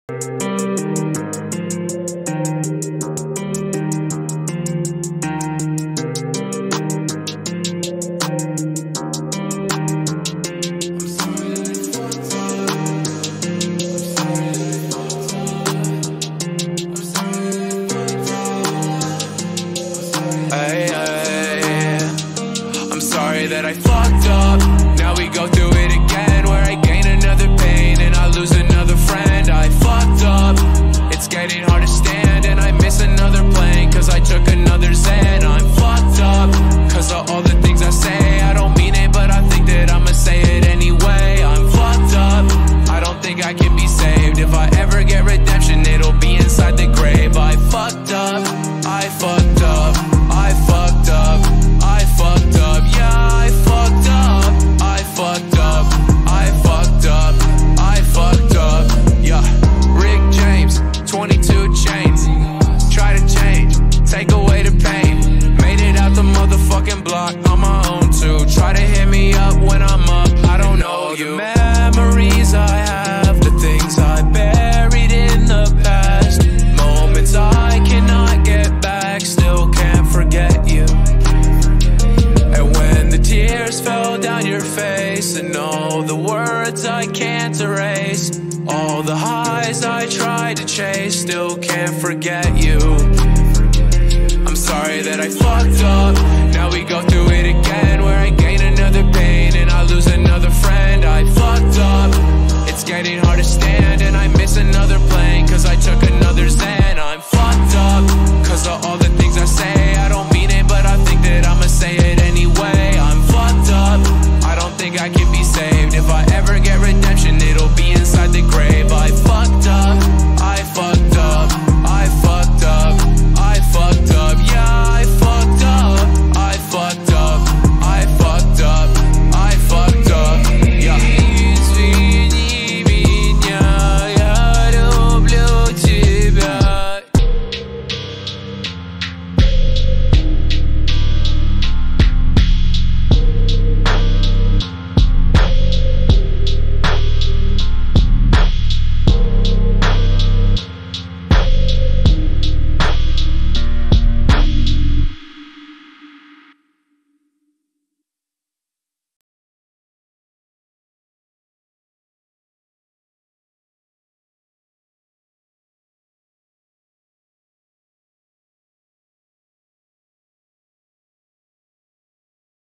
I'm sorry that I fucked up. Now we go through it again, where I gain another pain and I lose another friend. I fucked up, it's getting hard to stand, and I miss another plane cause I took another Xan. I'm fucked up cause of all the things I say. I don't mean it, but I think that I'ma say it anyway. I'm fucked up, I don't think I can be saved. If I ever get redemption, it'll be inside the grave. I fucked up, I fucked up, I fucked up, I fucked up, yeah, I fucked up, I fucked up, I fucked up, I fucked up, yeah. Rick James, 22 chains, try to change, take away the pain. Made it out the motherfucking block on my own too. Try to hit me up when I'm up, I don't know you. The memories I have, the things I buried in the past, moments I cannot get back, still can't forget you. And when the tears fell down your face, and all the words I can't erase, all the highs I tried to chase, still can't forget you. I'm sorry that I fucked up. Now we go through it again, where I gain another pain and I lose another friend. I fucked up, it's getting hard to stand,